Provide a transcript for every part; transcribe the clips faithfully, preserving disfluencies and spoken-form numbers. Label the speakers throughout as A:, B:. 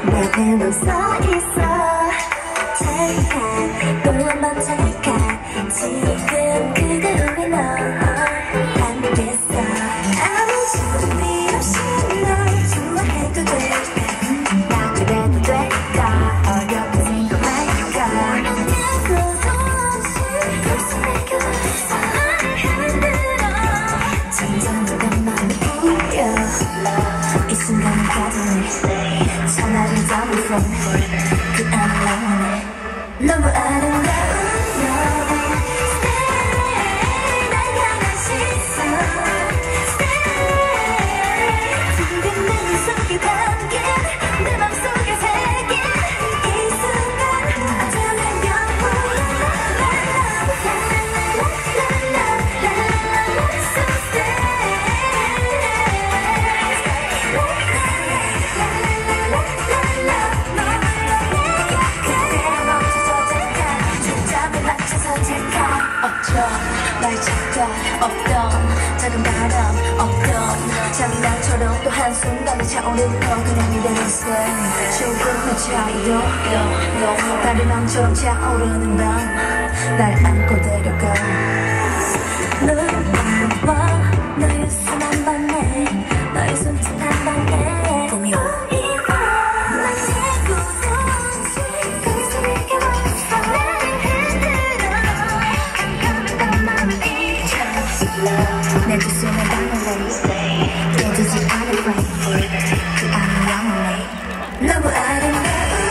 A: 내게도 서 있어. 잠깐 또 한번 잠깐 지금 그대 우리 너 함께했어. 아무 준비 없이 널 좋아해도 될까? 나 그래도 될까? 어렵게 생각할까? 누구도 없이 벌써 내게 왔어. 나를 흔들어 점점 더 맘이 울려. 이 순간을 가져내 전화를 잡은 phone 그 안에 영원해. 너무 아름다운 너 Stay 날 향한 시선 Stay 지금 내 눈 속에 담긴 내 맘속에 새긴 이 순간 어쩌면 영원해. So stay 날 찾아 없던 작은 바람 없던 장난처럼 또 한순간에 차오르는 건 그냥 이대로 stay. 조금의 차이도 다른 맘처럼 차오르는 밤 날 안고 데려가. 너와 너의 순한 밤에 너의 손짓한 밤에 꿈이 와. 날 새고도 없이 거기서 내게 왔어. 나를 흔들어 깜깜한 맘을 잊어. 내 두 손을 담아내 깨지지 않을 rain 그 안에 영원해. 너무 아름다운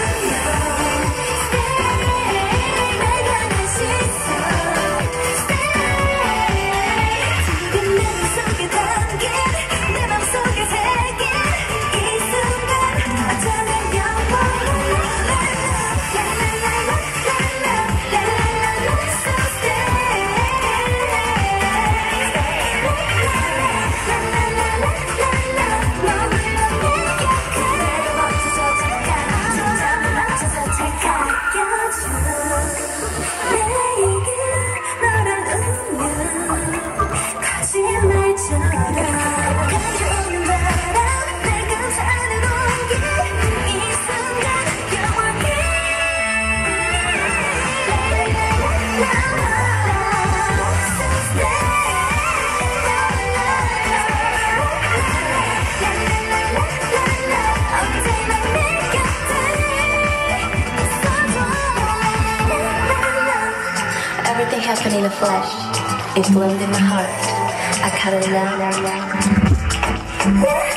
A: everything happened in the flesh. It bloomed in my heart. I kinda love.